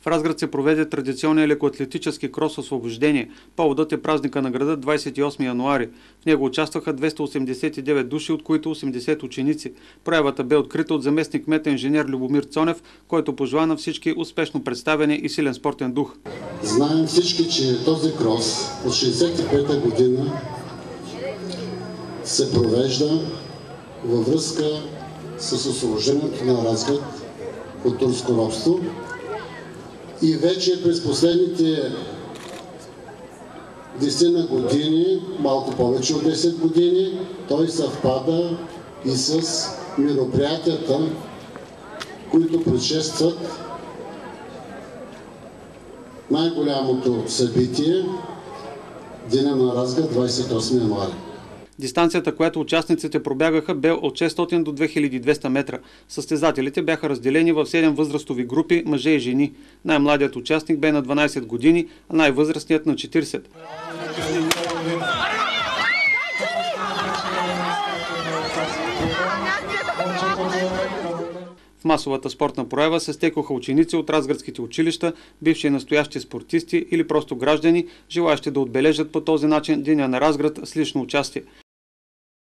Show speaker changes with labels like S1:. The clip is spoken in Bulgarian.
S1: В Разград се проведе традиционния лекоатлетически крос освобождение. Поводът е празника на града 28 януари. В него участваха 289 души, от които 80 ученици. Проявата бе открита от заместник-кмета инженер Любомир Цонев, който пожела на всички успешно представяне и силен спортен дух.
S2: Знаем всички, че този крос от 65-та година се провежда във връзка с освобождението на Разград от турско робство и вече през последните 10 години, малко повече от 10 години, той съвпада и с мероприятията, които предшестват най-голямото събитие Деня на Разград 28 януари.
S1: Дистанцията, която участниците пробягаха, бе от 600 до 2200 метра. Състезателите бяха разделени в 7 възрастови групи, мъже и жени. Най-младият участник бе на 12 години, а най-възрастният на 40. В масовата спортна проява се стекоха ученици от разградските училища, бивши и настоящи спортисти или просто граждани, желаещи да отбележат по този начин Деня на Разград с лично участие.